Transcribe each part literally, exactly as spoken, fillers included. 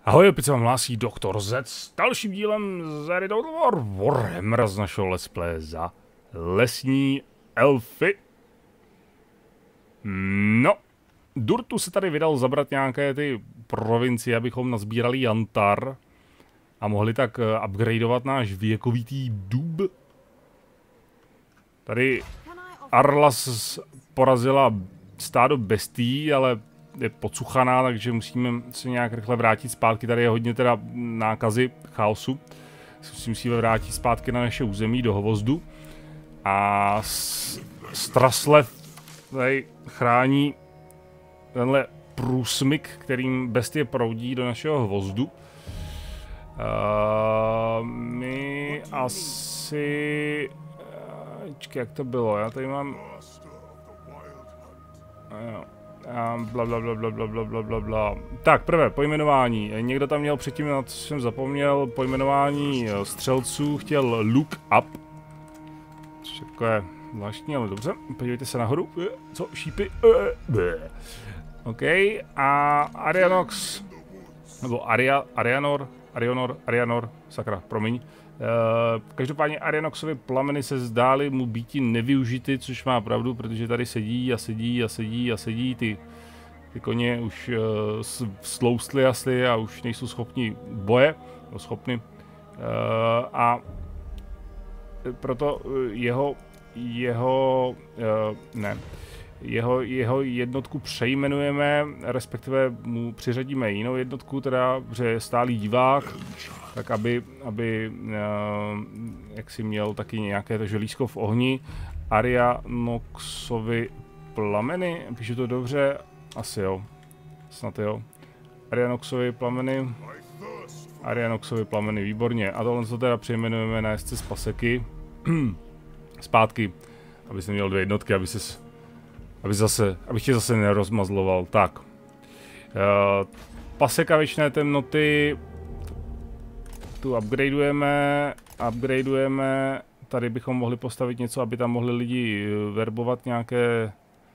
Ahoj, opět se vám hlásí doktor Z s dalším dílem z série Warhammer z našeho let's play za lesní elfy. No, Durtu se tady vydal zabrat nějaké ty provincie, abychom nazbírali jantar a mohli tak upgradeovat náš věkovitý dub. Tady Arlas porazila stádo bestií, ale je pocuchaná, takže musíme se nějak rychle vrátit zpátky. Tady je hodně teda nákazy, chaosu. Si musíme vrátit zpátky na naše území do Hvozdu. A Straslev tady chrání tenhle průsmyk, kterým bestie proudí do našeho Hvozdu. Uh, my asi... Uh, čekaj, jak to bylo? Já tady mám... Uh, Um, bla, bla, bla, bla, bla, bla, bla, bla, bla. Tak, prvé, pojmenování. Někdo tam měl předtím, na co jsem zapomněl, pojmenování střelců, chtěl look up. Což jako je zvláštní, ale dobře. Podívejte se nahoru. Co? Šípy? OK. A Arianox, nebo Aria, Arianor, Arionor, Arianor, sakra, promiň. Uh, každopádně Arianoxovi plameny se zdály mu býti nevyužity, což má pravdu, protože tady sedí a sedí a sedí a sedí. Ty, ty koně už uh, sloustly asi a už nejsou schopni boje, no schopni. Uh, a proto jeho, jeho, uh, ne, jeho, jeho jednotku přejmenujeme, respektive mu přiřadíme jinou jednotku, teda, že je stálý divák, tak aby, aby uh, jak si měl taky nějaké to želízko v ohni. Arianoxovi plameny, píšu to dobře, asi jo, snad jo. Arianoxovi plameny, Arianoxovi plameny, výborně. A tohle to teda přejmenujeme na jezdce z paseky, zpátky, aby jsi měl dvě jednotky, aby se, aby zase, abych tě zase nerozmazloval. Tak, uh, paseka věčné temnoty, tu upgradeujeme, upgradeujeme, tady bychom mohli postavit něco, aby tam mohli lidi verbovat nějaké...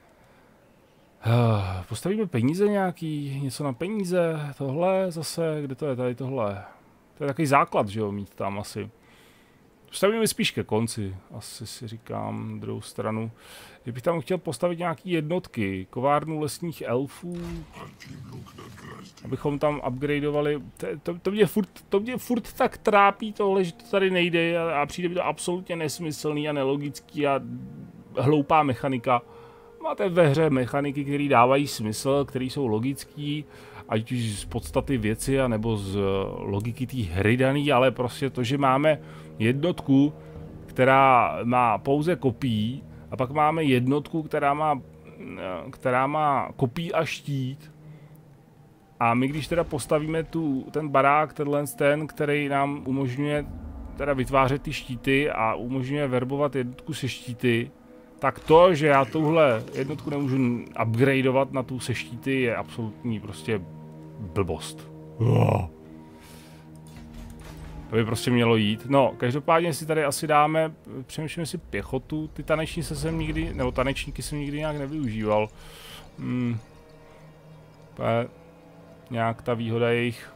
Uh, postavíme peníze nějaký, něco na peníze, tohle zase, kde to je tady tohle? To je takový základ, že jo, mít tam asi. Postavíme spíš ke konci, asi si říkám, na druhou stranu. Kdybych tam chtěl postavit nějaký jednotky, kovárnu lesních elfů, abychom tam upgradeovali, to, to, to, mě furt, to mě furt tak trápí tohle, že to tady nejde a, a přijde mi to absolutně nesmyslný a nelogický a hloupá mechanika. Máte ve hře mechaniky, které dávají smysl, které jsou logický, ať už z podstaty věci, anebo z logiky té hry daný, ale prostě to, že máme jednotku, která má pouze kopií, a pak máme jednotku, která má, která má kopí a štít. A my když teda postavíme tu, ten barák, tenhle ten, který nám umožňuje teda vytvářet ty štíty a umožňuje verbovat jednotku se štíty, tak to, že já tuhle jednotku nemůžu upgradeovat na tu se štíty, je absolutní prostě blbost. Oh. To by prostě mělo jít. No, každopádně si tady asi dáme, přemýšlíme si pěchotu, ty taneční se jsem nikdy, nebo tanečníky jsem nikdy nějak nevyužíval. Hmm. To je nějak ta výhoda jejich.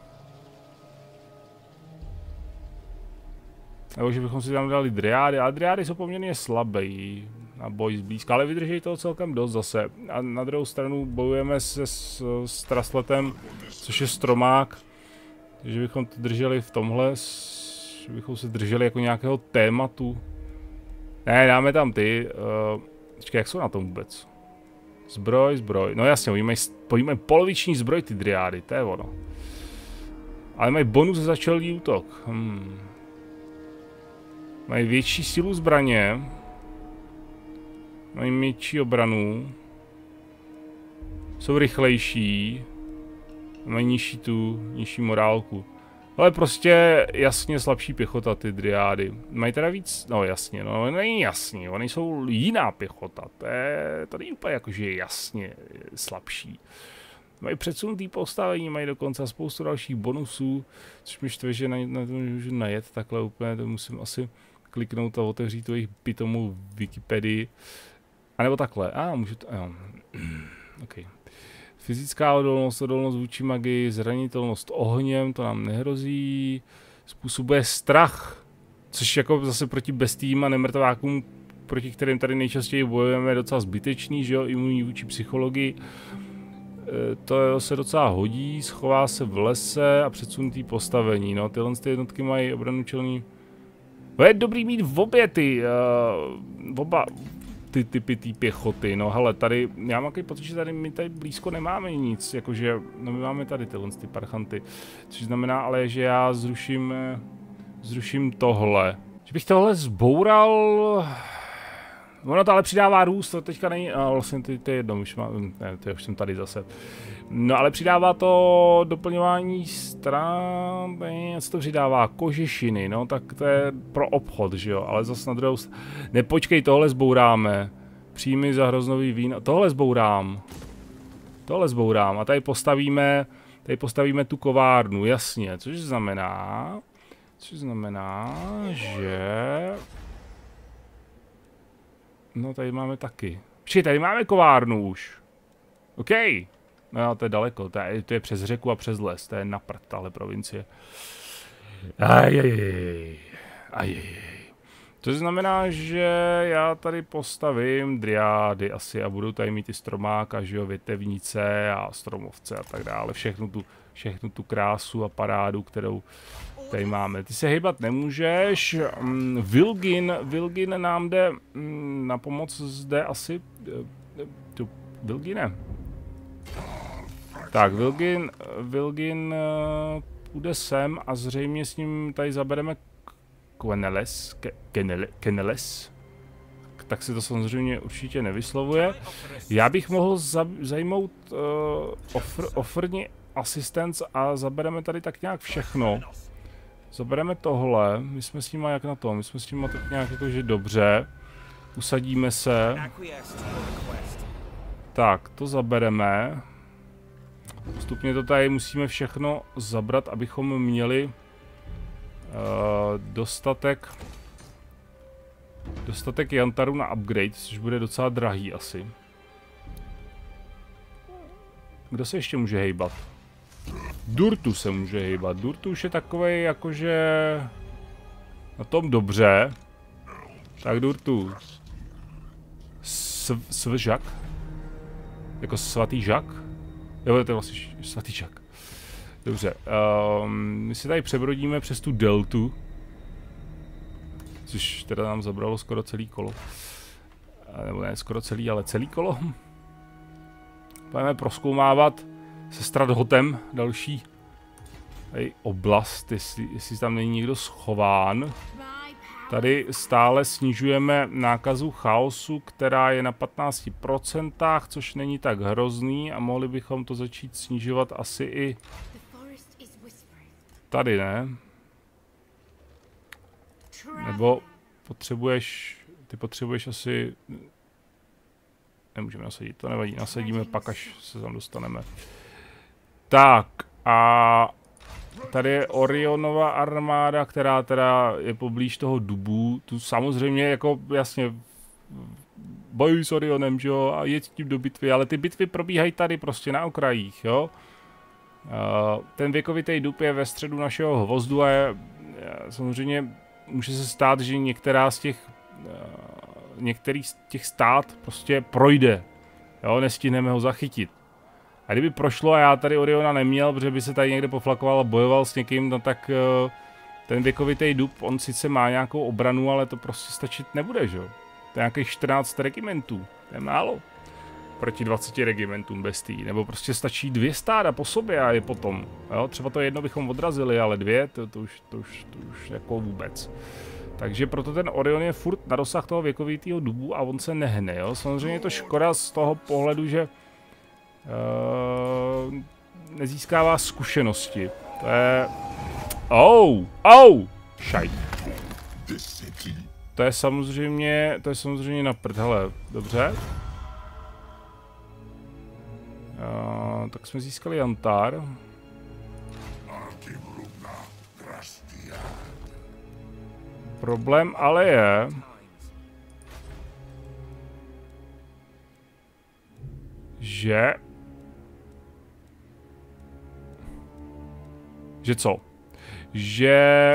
Nebo že bychom si tam dali driády, ale driády jsou poměrně slabé na boj zblízka, ale vydrží toho celkem dost zase. A na druhou stranu bojujeme se s, s Trasletem, což je stromák. Takže bychom to drželi v tomhle, že bychom se drželi jako nějakého tématu. Ne, dáme tam ty. Uh, počkej, jak jsou na tom vůbec? Zbroj, zbroj. No jasně, oni mají, oni mají poloviční zbroj ty driády, to je ono. Ale mají bonus za začalý útok. Hmm. Mají větší sílu zbraně. Mají větší obranu. Jsou rychlejší. Mají nižší tu, nižší morálku. Ale prostě jasně slabší pěchota ty driády. Mají teda víc, no jasně, no není jasně, oni jsou jiná pěchota. To je, to není úplně jakože jasně slabší. Mají předsunutý postavení, mají dokonce spoustu dalších bonusů, což mi štve, že na, na to můžu najet takhle úplně, to musím asi kliknout a otevřít tu jejich pitomou Wikipedii. A nebo takhle, a ah, můžu to, jo. OK. Fyzická odolnost, odolnost vůči magii, zranitelnost ohněm, to nám nehrozí. Způsobuje strach, což jako zase proti bestím a nemrtvákům, proti kterým tady nejčastěji bojujeme, je docela zbytečný, že jo, imunní vůči psychologii. E, to se docela hodí, schová se v lese a předsunutý postavení, no, tyhle ty jednotky mají obranu čelní. No je dobrý mít v obě ty, uh, oba ty typy té pěchoty, no hele, tady, já mám takový pocit, že tady my tady blízko nemáme nic, jakože, no my máme tady tyhle ty parchanty, což znamená ale, že já zruším, zruším tohle. Že bych tohle zboural, ono to ale přidává růst, to teďka není, a vlastně to, to je jedno, už mám, ne, to už jsem tady zase. No ale přidává to doplňování stran, co to přidává, kožešiny, no tak to je pro obchod, že jo, ale zase na druhou stranu, nepočkej, tohle zbouráme, příjmy za hroznový vín, tohle zbourám, tohle zbourám a tady postavíme, tady postavíme tu kovárnu, jasně, což znamená, což znamená, že, no tady máme taky, počkej, tady máme kovárnu už, OK. No to je daleko, to je, to je přes řeku a přes les, to je na prd, tahle provincie. Ajajaj, ajajaj. To znamená, že já tady postavím driády asi a budu tady mít i stromáka, že jo, větevnice a stromovce a tak dále, všechnu tu, všechnu tu krásu a parádu, kterou tady máme. Ty se hýbat nemůžeš, mm, Vilgin, Vilgin nám jde mm, na pomoc zde asi, tu Vilgine. Tak, Vilgin, Vilgin uh, půjde sem a zřejmě s ním tady zabereme Queneles, Kenele, Keneles. Tak si to samozřejmě určitě nevyslovuje. Já bych mohl za, zajmout uh, ofr, ofrní asistence a zabereme tady tak nějak všechno. Zabereme tohle, my jsme s nima jak na to, my jsme s nima tak nějak jakože dobře. Usadíme se. Tak, to zabereme. Postupně to tady musíme všechno zabrat, abychom měli uh, dostatek dostatek jantaru na upgrade, což bude docela drahý asi. Kdo se ještě může hejbat? Durtu se může hejbat. Durtu už je takovej jakože na tom dobře. Tak Durtu. Sv svžak? Jako svatý žak? Jo, to je vlastně svatý žak. Dobře, um, my si tady přebrodíme přes tu deltu. Což teda nám zabralo skoro celý kolo. Nebo ne skoro celý, ale celý kolo. Budeme prozkoumávat se Strathotem další tady oblast, jestli, jestli tam není někdo schován. Tady stále snižujeme nákazu chaosu, která je na patnácti procentech, což není tak hrozný a mohli bychom to začít snižovat asi i tady, ne? Nebo potřebuješ, ty potřebuješ asi, nemůžeme nasadit, to nevadí, nasadíme pak, až se tam dostaneme. Tak a tady je Orionova armáda, která teda je poblíž toho dubu. Tu samozřejmě jako jasně bojuj s Orionem, že jo, a jeď tím do bitvy, ale ty bitvy probíhají tady prostě na okrajích, jo. Uh, ten věkovitý dub je ve středu našeho hvozdu a je, samozřejmě může se stát, že některá z těch uh, některý z těch stát prostě projde, jo, nestihneme ho zachytit. A kdyby prošlo a já tady Oriona neměl, protože by se tady někde poflakoval a bojoval s někým, no tak uh, ten věkovitý dub, on sice má nějakou obranu, ale to prostě stačit nebude, že jo. To je nějakých čtrnáct regimentů, to je málo. Proti dvaceti regimentům bestí, nebo prostě stačí dvě stáda po sobě a je potom, jo. Třeba to jedno bychom odrazili, ale dvě, to, to, už, to, už, to už jako vůbec. Takže proto ten Orion je furt na dosah toho věkovitého dubu a on se nehne, jo. Samozřejmě je to škoda z toho pohledu, že Uh, nezískává zkušenosti. To je... Oh! Oh! Šajt. To je samozřejmě... To je samozřejmě na prd. Hele, dobře. Uh, tak jsme získali jantar. Problém ale je... že Že co? Že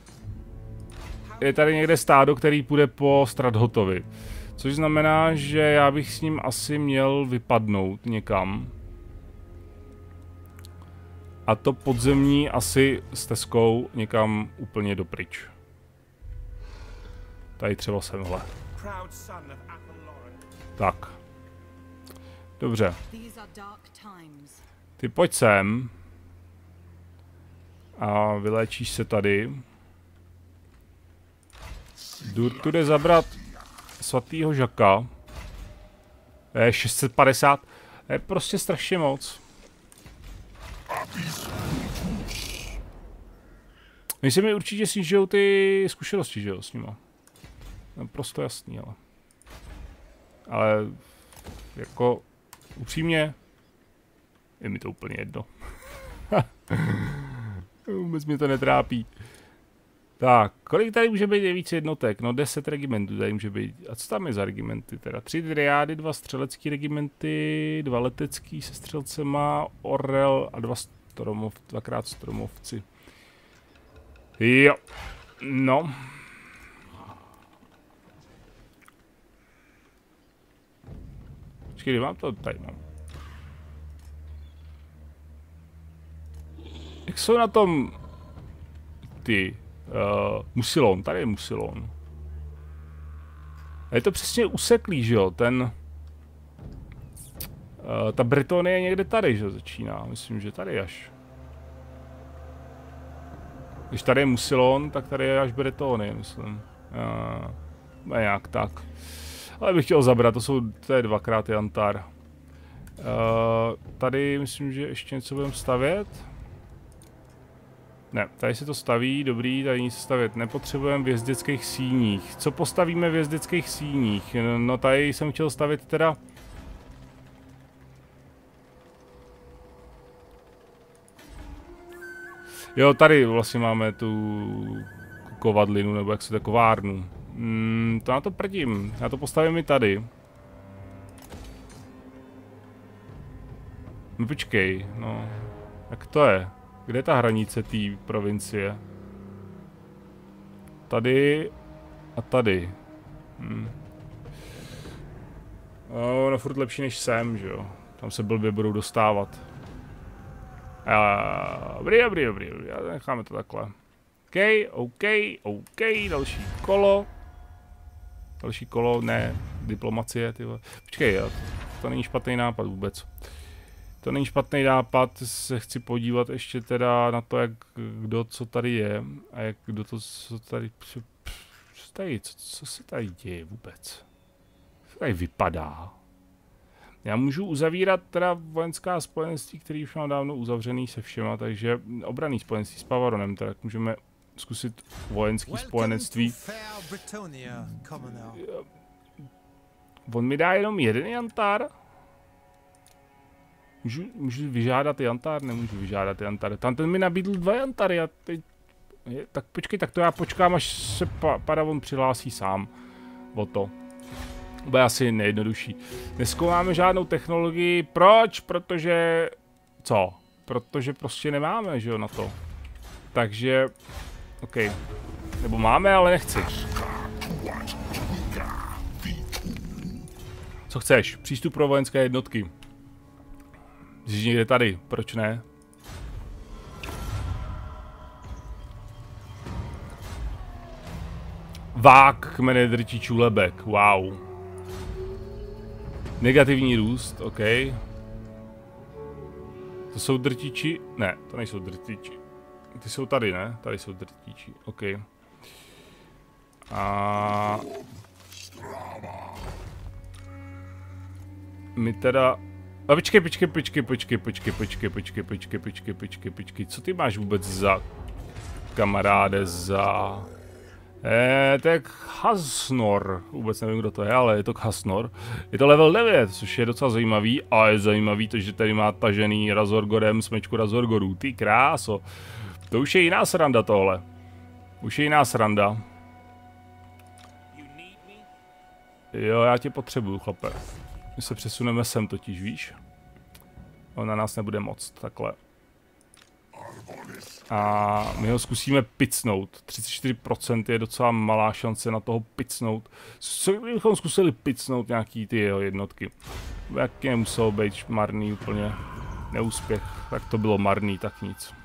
je tady někde stádo, který půjde po Strathotovi. Což znamená, že já bych s ním asi měl vypadnout někam. A to podzemní asi s Teskou někam úplně dopryč. Tady třeba semhle. Tak. Dobře. Ty pojď sem. A vyléčíš se tady. Jdu tude zabrat svatýho Žaka. Je šest set padesát. Je prostě strašně moc. Mně se mi určitě snížijou ty zkušenosti, že jo, s nima. Naprosto jasný, ale. Ale jako upřímně je mi to úplně jedno. Vůbec mě to netrápí. Tak, kolik tady může být nejvíce jednotek? No deset regimentů tady může být. A co tam je za regimenty teda? Tři driády, dva střelecký regimenty, dva letecký se střelcema, orel a dva stromov, dvakrát stromovci. Jo, no. Počkej, mám to? Tady mám. Jak jsou na tom ty uh, Musilon? Tady je Musilon. A je to přesně useklý, že jo? Ten uh, ta Britonie je někde tady, že začíná. Myslím, že tady až. Když tady je Musilon, tak tady je až Britonie, myslím. Uh, nějak tak. Ale bych chtěl zabrat, to jsou to je dvakrát Jantar. Uh, tady myslím, že ještě něco budeme stavět. Ne, tady se to staví, dobrý, tady nic stavět nepotřebujeme v jezdeckých síních. Co postavíme v jezdeckých síních? No tady jsem chtěl stavět teda... Jo, tady vlastně máme tu kovadlinu, nebo jak se to kovárnu. Hmm, to na to prdím, já to postavím i tady. No počkej, no, jak to je? Kde je ta hranice té provincie? Tady a tady. Hm. No, no furt lepší než sem, že jo. Tam se blbě budou dostávat. A, dobrý, dobrý, dobrý, dobrý, necháme to takhle. OK, OK, OK, další kolo. Další kolo, ne, diplomacie, ty vole. Počkej, jo, to není špatný nápad vůbec. To není špatný nápad, se chci podívat ještě teda na to, jak kdo co tady je a jak kdo to co tady, co, tady co, co se tady děje vůbec. Co tady vypadá. Já můžu uzavírat teda vojenská spojenství, který už mám dávno uzavřený se všema, takže obranný spojenství s Pavaronem, tak můžeme zkusit vojenský spojenectví. On mi dá jenom jeden Jantar. Můžu, můžu vyžádat Jantar? Nemůžu vyžádat Jantar. Tam ten mi nabídl dva Jantary a teď... Je, tak počkej, tak to já počkám, až se pa, Paravon přihlásí sám o to. Bude asi nejjednodušší. Nezkoumáme žádnou technologii. Proč? Protože... Co? Protože prostě nemáme, že jo, na to. Takže... OK. Nebo máme, ale nechci. Co chceš? Přístup pro vojenské jednotky. Jsi někde tady, proč ne? Vák kmene drtičů lebek, wow. Negativní růst, OK. To jsou drtiči? Ne, to nejsou drtiči. Ty jsou tady, ne? Tady jsou drtiči, OK. A... My teda... A počkej, počkej, počkej, počkej, počkej, počkej, počkej, počkej, počkej, počkej, počkej, co ty máš vůbec za kamaráde, za... Eh, to je Khasnor, vůbec nevím, kdo to je, ale je to Khasnor. Je to level devět, což je docela zajímavý, a je zajímavý to, že tady má tažený Razorgorem smečku Razorgorů, ty kráso. To už je jiná sranda tohle. Už je jiná sranda. Jo, já tě potřebuju, chlape. My se přesuneme sem totiž, víš? On na nás nebude moc, takhle. A my ho zkusíme picnout. třicet čtyři procent je docela malá šance na toho picnout. Co bychom zkusili picnout nějaký ty jeho jednotky? Jak je muselo být marný úplně neúspěch. Tak to bylo marný, tak nic.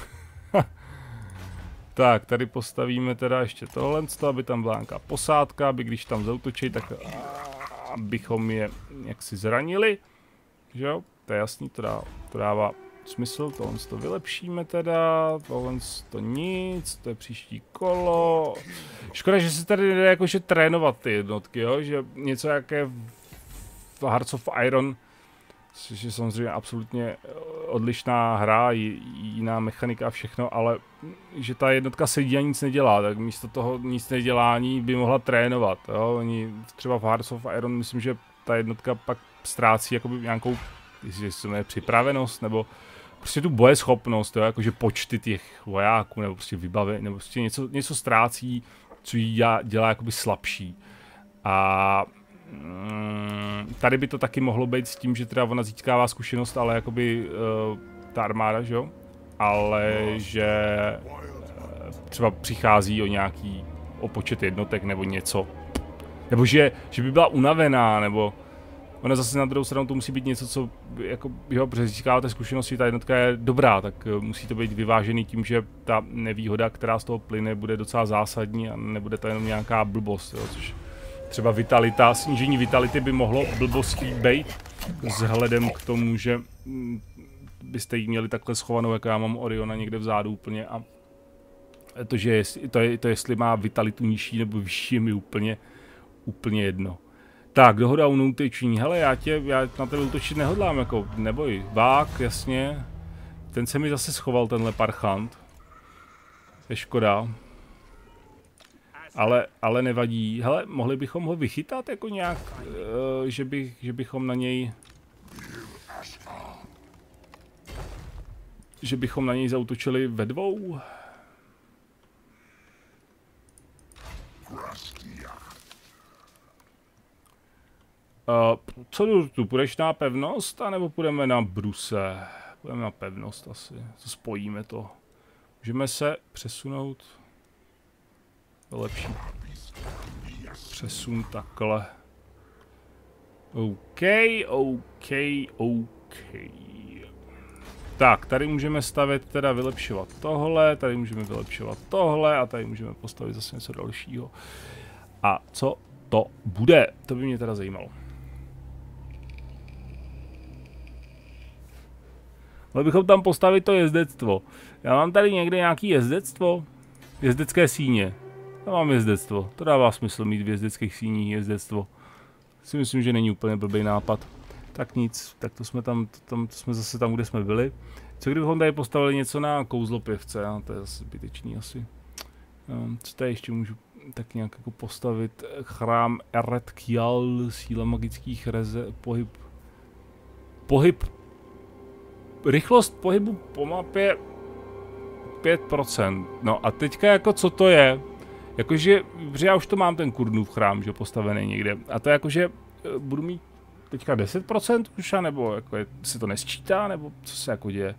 Tak, tady postavíme teda ještě tohle, aby tam byla nějaká posádka, aby když tam zautočí, tak abychom je jaksi zranili. Že jo? To je jasný, to, dá, to dává smysl, tohle to vylepšíme teda, tohle to nic, to je příští kolo. Škoda, že se tady nedá jakože trénovat ty jednotky, jo? Že něco jaké v Hearts of Iron, což je samozřejmě absolutně odlišná hra, jiná mechanika a všechno, ale že ta jednotka sedí a nic nedělá, tak místo toho nic nedělání by mohla trénovat. Jo? Oni třeba v Hearts of Iron, myslím, že ta jednotka pak ztrácí jakoby nějakou, jestli se jmenuje připravenost, nebo prostě tu bojeschopnost, jo? Jakože počty těch vojáků, nebo prostě vybavení, nebo prostě něco, něco ztrácí, co jí dělá, dělá jakoby slabší. A tady by to taky mohlo být s tím, že teda ona získává zkušenost, ale jakoby uh, ta armáda, že jo? Ale že uh, třeba přichází o nějaký, o počet jednotek nebo něco. Nebo že, že by byla unavená, nebo ona zase na druhou stranu to musí být něco, co jako, jo, protože získává té zkušenosti, ta jednotka je dobrá, tak uh, musí to být vyvážený tím, že ta nevýhoda, která z toho plyne, bude docela zásadní a nebude to jenom nějaká blbost, jo, což třeba vitalita, snížení vitality by mohlo blbostí být, vzhledem k tomu, že byste ji měli takhle schovanou, jako já mám Oriona někde vzadu úplně a to, že jest, to, je, to jestli má vitalitu nižší nebo vyšší, je mi úplně, úplně jedno. Tak, dohoda o neútočení. Hele, já tě, já na tebe útočit nehodlám, jako, neboj, vák, jasně. Ten se mi zase schoval, tenhle parchant. Je škoda. Ale, ale nevadí. Hele, mohli bychom ho vychytat jako nějak, uh, že, bych, že bychom na něj... Že bychom na něj zaútočili ve dvou? Uh, co tu, půjdeš na pevnost, anebo půjdeme na bruse? Půjdeme na pevnost asi, to spojíme to. Můžeme se přesunout... Lepší přesun takhle. OK, OK, OK. Tak, tady můžeme stavět, teda vylepšovat tohle, tady můžeme vylepšovat tohle a tady můžeme postavit zase něco dalšího. A co to bude? To by mě teda zajímalo. Ale bychom tam postavit to jezdectvo. Já mám tady někde nějaký jezdectvo? Jezdecké síně. Já mám jezdectvo. To dává smysl mít v jezdeckých síních jezdectvo. Si myslím, že není úplně blbý nápad. Tak nic, tak to jsme tam, to, tam, to jsme zase tam, kde jsme byli. Co kdybychom tady postavili něco na kouzlopěvce? No, to je zase zbytečný asi. Um, co tady ještě můžu tak nějak jako postavit? Chrám Eretkial, síla magických reze, pohyb. Pohyb. Rychlost pohybu po mapě pět procent. No a teďka jako co to je? Jakože, že já už to mám ten Kurnův chrám, že postavený někde. A to jakože budu mít teďka deset procent už, nebo jako je, se to nesčítá, nebo co se jako děje?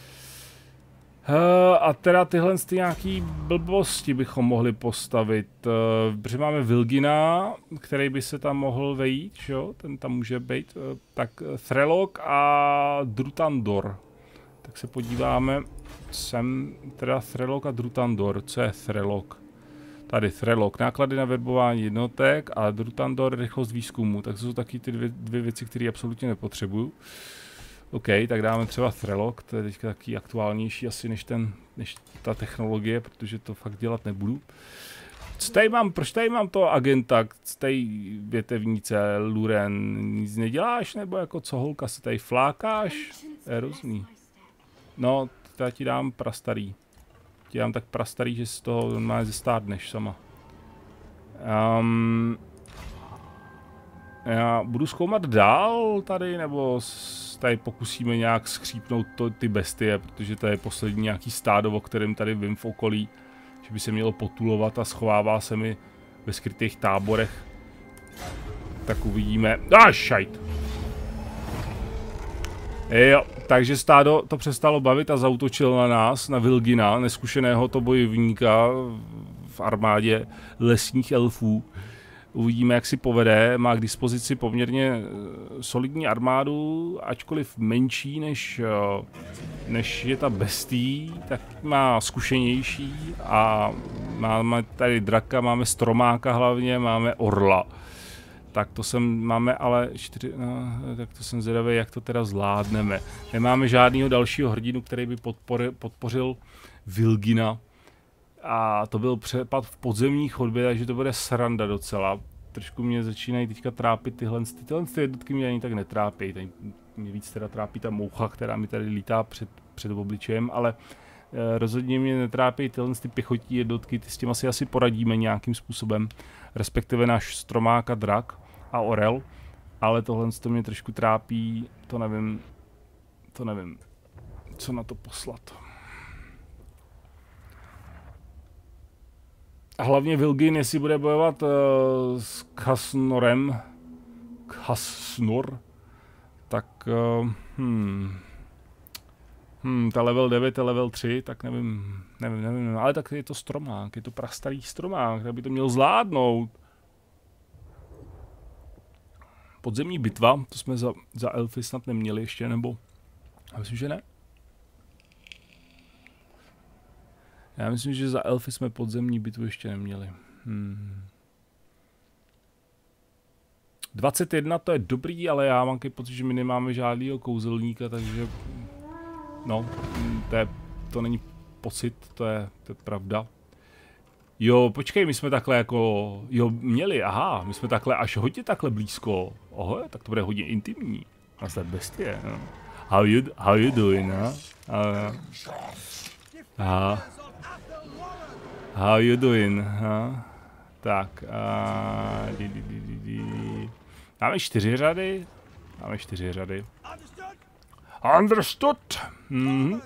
Uh, a teda tyhle ty nějaký blbosti bychom mohli postavit. Uh, protože máme Vilgina, který by se tam mohl vejít, jo? Ten tam může být. Uh, tak Threlok a Drutandor. Tak se podíváme. Sem teda Threlok a Drutandor. Co je Threlok? Tady Threlok, náklady na verbování jednotek a Drutandor, rychlost výzkumu. Tak to jsou taky ty dvě, dvě věci, které absolutně nepotřebuju. OK, tak dáme třeba Threlok, to je teďka taky aktuálnější asi než, ten, než ta technologie, protože to fakt dělat nebudu. Co tady mám, proč tady mám toho agenta, co tady větevnice, Luren, nic neděláš, nebo jako co holka, se tady flákáš? Je různý. No, já ti dám prastarý. Ti dám tak prastarý, že z toho normálně zestárneš sama. Um, já budu zkoumat dál tady, nebo tady pokusíme nějak skřípnout to, ty bestie, protože to je poslední nějaký stádo, o kterém tady vím v okolí, že by se mělo potulovat a schovává se mi ve skrytých táborech. Tak uvidíme. Ah, šajt! Jo, takže stádo to přestalo bavit a zautočil na nás, na Vilgina, neskušeného to bojovníka v armádě lesních elfů. Uvidíme, jak si povede. Má k dispozici poměrně solidní armádu, ačkoliv menší než, než je ta bestí, tak má zkušenější a máme tady draka, máme stromáka hlavně, máme orla. Tak to jsem, máme ale čtyři, no, tak to jsem zvědavý, jak to teda zvládneme. Nemáme žádného dalšího hrdinu, který by podpořil, podpořil Vilgina. A to byl přepad v podzemní chodbě, takže to bude sranda docela. Trošku mě začínají teďka trápit tyhle, tyhle jednotky mě ani tak netrápí. Tady mě víc teda trápí ta moucha, která mi tady lítá před, před obličejem, ale eh, rozhodně mě netrápí tyhle ty pěchotní jednotky, ty s tím asi asi poradíme nějakým způsobem. Respektive náš stromák a drak a orel. Ale tohle to mě trošku trápí, to nevím, to nevím, co na to poslat. A hlavně Vilgin, jestli bude bojovat uh, s Khasnorem, Khasnor, tak uh, hmm, hmm, ta level devět a level tři, tak nevím, nevím, nevím, ale tak je to stromák, je to prastarý stromák, tak by to měl zvládnout. Podzemní bitva, to jsme za, za elfy snad neměli ještě, nebo? Já myslím, že ne. Já myslím, že za elfy jsme podzemní bitvu ještě neměli. Hmm. dvacet jedna to je dobrý, ale já mám pocit, že my nemáme žádného kouzelníka, takže... No, to, je, to není pocit, to je, to je pravda. Jo, počkej, my jsme takhle jako... Jo, měli, aha, my jsme takhle až hodně takhle blízko. Oho, tak to bude hodně intimní. A to je bestie, no. How you, how you doing, no? Uh, aha. How you doing, huh? Tak, uh, di, di, di, di, di. Máme čtyři řady. Máme čtyři řady. Understood. Mm-hmm.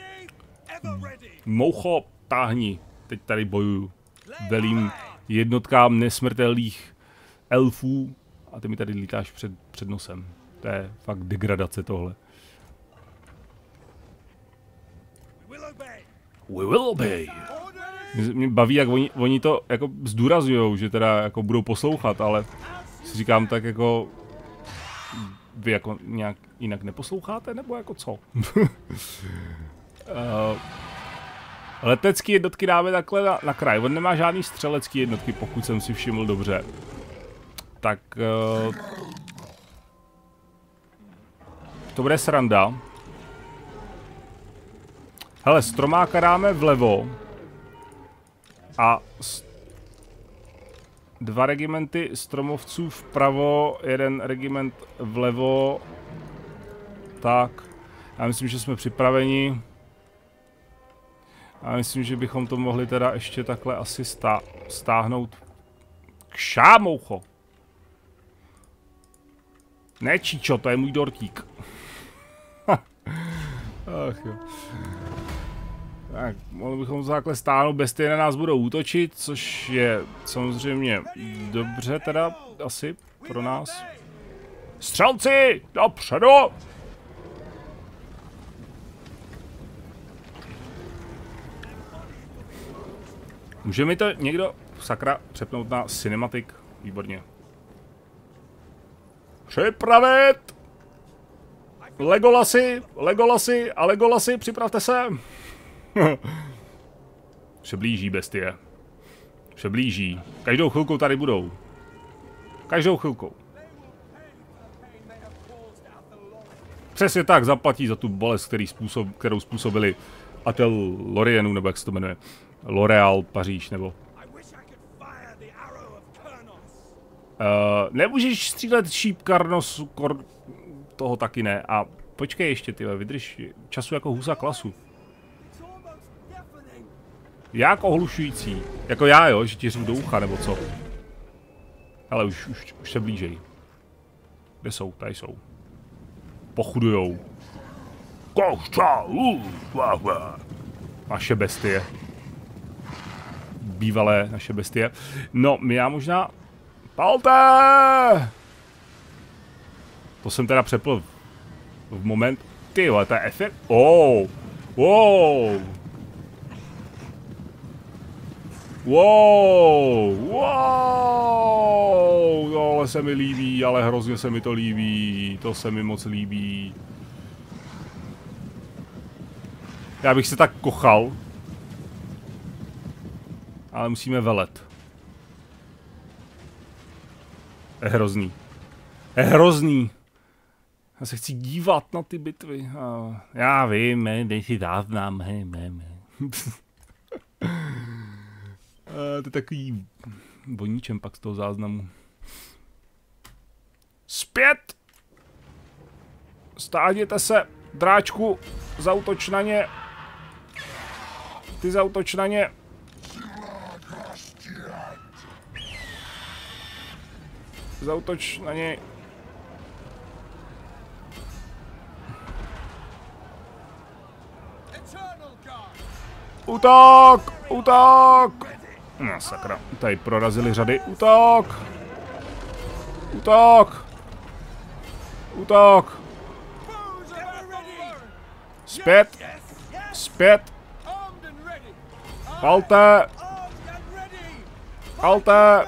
Moucho, táhni. Teď tady bojuju. Velím jednotkám nesmrtelných elfů a ty mi tady lítáš před, před nosem. To je fakt degradace tohle. We will obey. Mě baví, jak oni, oni to jako zdůrazňujou, že teda jako budou poslouchat, ale si říkám tak jako... Vy jako nějak jinak neposloucháte, nebo jako co? uh, letecký jednotky dáme takhle na, na kraj. On nemá žádný střelecký jednotky, pokud jsem si všiml dobře. Tak... Uh, to bude sranda. Hele, stromáka dáme vlevo. A dva regimenty stromovců vpravo, jeden regiment vlevo. Tak, já myslím, že jsme připraveni. A myslím, že bychom to mohli teda ještě takhle asi stá stáhnout. Kšá, moucho! Ne, Číčo, to je můj dortík. Ach jo. Tak, mohli bychom to takhle stáhnout, bestie na nás budou útočit, což je samozřejmě dobře teda asi pro nás. Střelci, dopředu! Může mi to někdo, sakra, přepnout na cinematic? Výborně. Připravit! Legolasy, Legolasy a Legolasy, připravte se! Se blíží bestie. Se blíží. Každou chvilkou tady budou. Každou chvilkou. Přesně tak, zaplatí za tu bolest, který způsob, kterou způsobili Atel Lorienu, nebo jak se to jmenuje. L'Oréal Paříž, nebo... Uh, nemůžeš střílet šíp Karnosu, kor... toho taky ne. A počkej ještě, tyhle, vydrž času jako husa klasu. Jak ohlušující. Jako já, jo, že ti řvu do ucha, nebo co? Ale už, už, už se blížej. Kde jsou? Tady jsou. Pochudujou. Naše bestie. Bývalé naše bestie. No, já možná... Palte! To jsem teda přepl v moment... Ty vole, to je efekt. Oh. Wow. Wow. Wow. Tohle se mi líbí, ale hrozně se mi to líbí. To se mi moc líbí. Já bych se tak kochal. Ale musíme velet. Je hrozný. Je hrozný. Já se chci dívat na ty bitvy. Já vím, dej si záznam. He, he, he. To je takový voníčem pak z toho záznamu. Zpět! Stáhněte se, dráčku, zautoč na ně. Ty zautoč na ně. Zautoč na něj. Útok! Útok! No sakra, tady prorazili řady. Útok! Útok! Útok! Zpět! Zpět! Palte! Palte!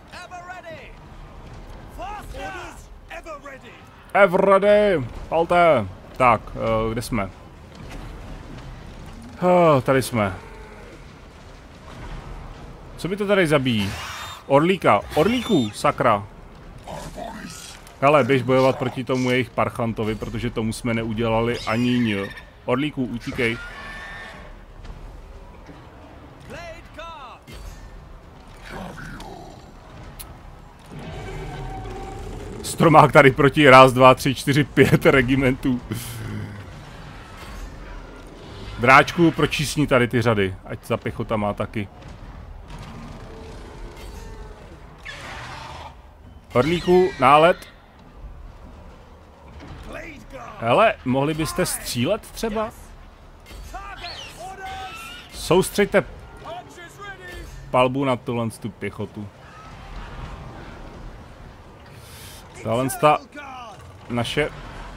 Ever ready! Palte! Tak, uh, kde jsme? Oh, tady jsme. Co mi to tady zabíjí? Orlíka. Orlíků, sakra. Hele, běž bojovat proti tomu jejich parchantovi, protože tomu jsme neudělali ani ní. Orlíků, utíkej. Stromák tady proti raz, dva, tři, čtyři, pět regimentů. Dráčku, pročísni tady ty řady, ať ta pěchota má taky. Orlíku, nálet. Hele, mohli byste střílet třeba? Soustřeďte palbu na tuhle tu pěchotu. Tahle ta naše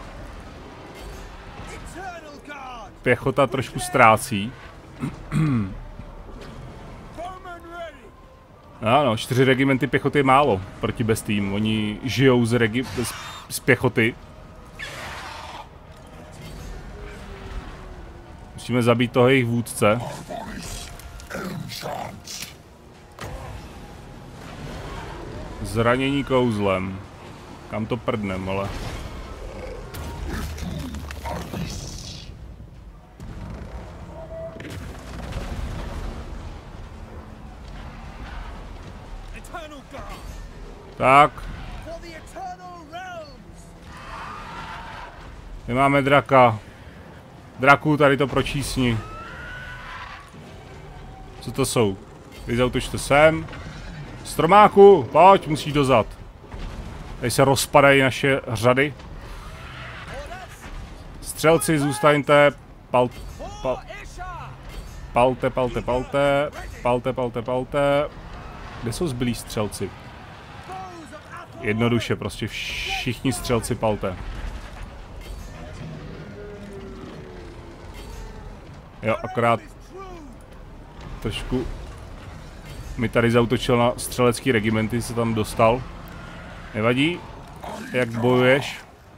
pěchota trošku ztrácí. Ano, čtyři regimenty pěchoty je málo proti bestím. Oni žijou z, regi z, z pěchoty. Musíme zabít toho jejich vůdce. Zranění kouzlem. Kam to prdnem, ale... Tak. My máme draka. Draku, tady to pročísni. Co to jsou? Vy zautočte sem. Stromáku, pojď, musíš dozad. Tady se rozpadají naše řady. Střelci, zůstaňte. Pal, pal, palte, palte, palte. Palte, palte, palte. Kde jsou zbylí střelci? Jednoduše, prostě všichni střelci palte. Jo, akorát trošku mi tady zautočil na střelecký regimenty, se tam dostal. Nevadí, jak bojuješ.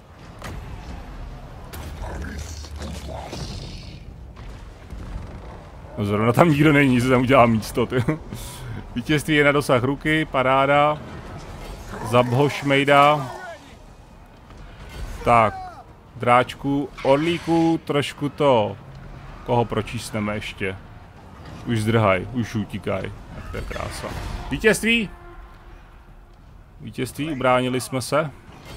No zrovna tam nikdo není, se tam udělá místo, ty. Vítězství je na dosah ruky, paráda. Zabho šmejda. Tak, dráčku, orlíku, trošku to. Koho pročísneme ještě? Už zdrhaj, už utíkaj. Tak to je krása. Vítězství! Vítězství, ubránili jsme se.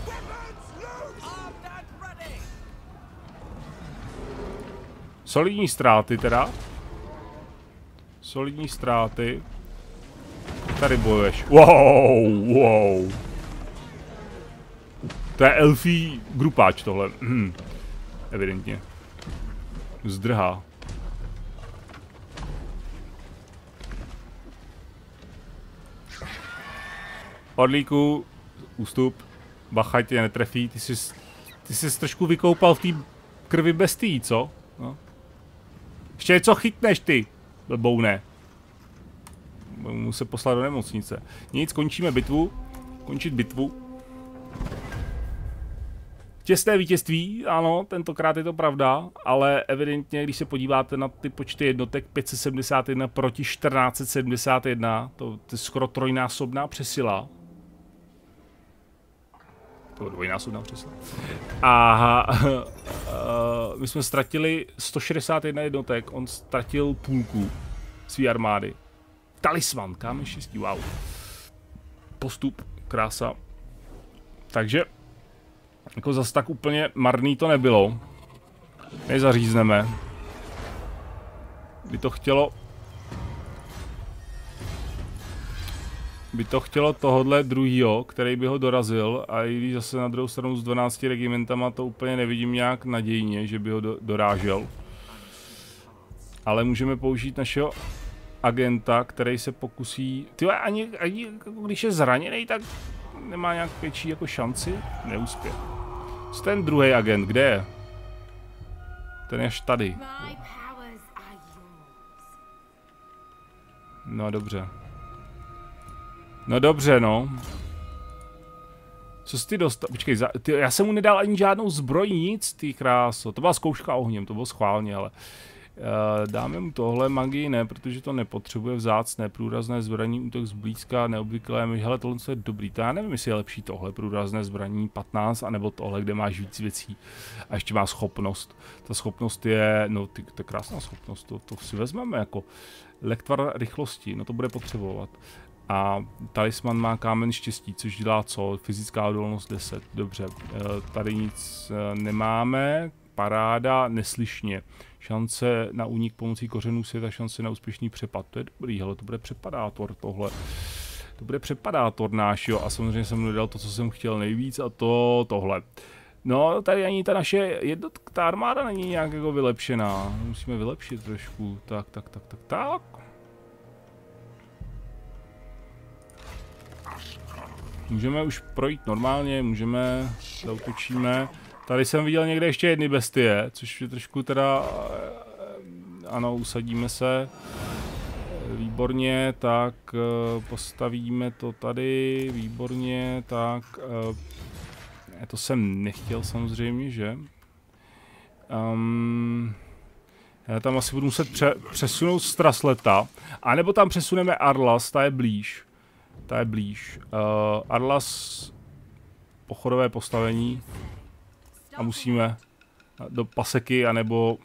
Solidní ztráty teda. Solidní ztráty. Tady bojuješ. Wow, wow. To je elfí grupáč tohle. Hm. Evidentně. Zdrhá. Orlíku, ústup. Bacha tě netrefí. Ty jsi, ty jsi trošku vykoupal v té krvi bestií, co? No. Ještě něco chytneš ty, blboune. Budu se poslat do nemocnice. Nic, končíme bitvu. Končit bitvu. Těsné vítězství, ano, tentokrát je to pravda, ale evidentně, když se podíváte na ty počty jednotek, pět set sedmdesát jedna proti čtrnáct set sedmdesát jedna, to, to je skoro trojnásobná přesila. To je dvojnásobná přesila. A uh, my jsme ztratili sto šedesát jedna jednotek, on ztratil půlku své armády. Talisman, kámen štěstí, wow. Postup, krása. Takže jako zase tak úplně marný to nebylo. Nezařízneme. By to chtělo... By to chtělo tohodle druhýho, který by ho dorazil, a i když zase na druhou stranu s dvanácti regimentama to úplně nevidím nějak nadějně, že by ho do, dorážel. Ale můžeme použít našeho agenta, který se pokusí... Tyhle, ani, ani když je zraněný, tak nemá nějak větší jako šanci. Neúspěch. Co ten druhý agent, kde je? Ten je až tady. No dobře. No dobře, no. Co jsi ty dostal? Počkej, za, ty, já jsem mu nedal ani žádnou zbroj, nic, ty kráso. To byla zkouška ohněm, to bylo schválně, ale... Uh, dáme mu tohle, magii ne, protože to nepotřebuje, vzácné, průrazné zbraní, útok zblízka, neobvyklé, hele, tohle je dobrý, to já nevím, jestli je lepší tohle, průrazné zbraní patnáct, anebo tohle, kde máš víc věcí a ještě má schopnost. Ta schopnost je, no, ty, to je krásná schopnost, to, to si vezmeme jako lektvar rychlosti, no to bude potřebovat. A talisman má kámen štěstí, což dělá co? Fyzická odolnost deset, dobře, uh, tady nic uh, nemáme, paráda, neslyšně. Šance na únik pomocí kořenů světa, šance na úspěšný přepad. To je dobrý, hele, to bude přepadátor tohle. To bude přepadátor náš, jo. A samozřejmě jsem nedal to, co jsem chtěl nejvíc, a to tohle. No, tady ani ta naše jednotka, ta armáda není nějak jako vylepšená. Musíme vylepšit trošku. Tak, tak, tak, tak, tak. Můžeme už projít normálně, můžeme, zautočíme. Tady jsem viděl někde ještě jedny bestie, což je trošku teda, ano, usadíme se, výborně, tak postavíme to tady, výborně, tak, to jsem nechtěl samozřejmě, že? Um, já tam asi budu muset pře přesunout Strasleta, anebo tam přesuneme Arlas, ta je blíž, ta je blíž, uh, Arlas, pochodové postavení. A musíme do paseky, anebo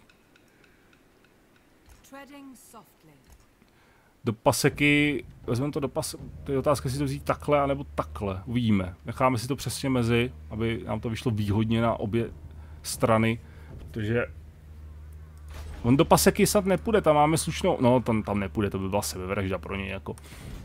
do paseky, vezmeme to do paseky, to je otázka, jestli to vzít takhle, anebo takhle, uvidíme. Necháme si to přesně mezi, aby nám to vyšlo výhodně na obě strany, protože on do paseky snad nepůjde, tam máme slušnou, no tam, tam nepůjde, to by byla sebevražda pro něj, jako.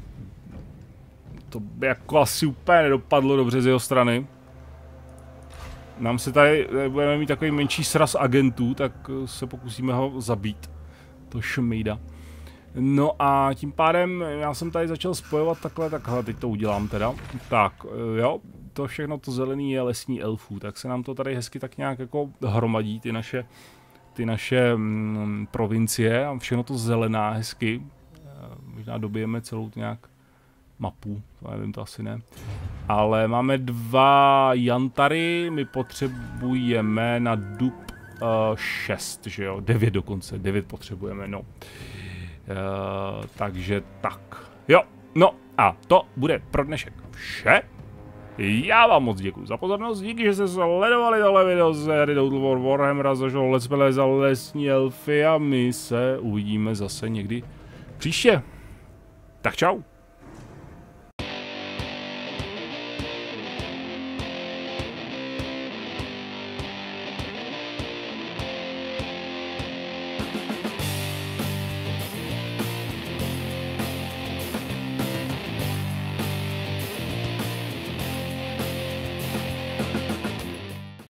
To by jako asi úplně nedopadlo dobře z jeho strany. Nám se tady, budeme mít takový menší sraz agentů, tak se pokusíme ho zabít. To šmejda. No a tím pádem já jsem tady začal spojovat takhle, takhle, teď to udělám teda. Tak, jo, to všechno to zelený je lesní elfů, tak se nám to tady hezky tak nějak jako hromadí, ty naše, ty naše mm, provincie a všechno to zelená hezky. Možná dobijeme celou nějak mapu, to nevím, to asi ne. Ale máme dva jantary, my potřebujeme na dub uh, šest, že jo, devět dokonce, devět potřebujeme, no. Uh, takže tak, jo, no a to bude pro dnešek vše. Já vám moc děkuji za pozornost, díky, že jste sledovali tohle video z hry Total War Warhammer, zašel Let's Play za lesní elfy a my se uvidíme zase někdy příště. Tak čau.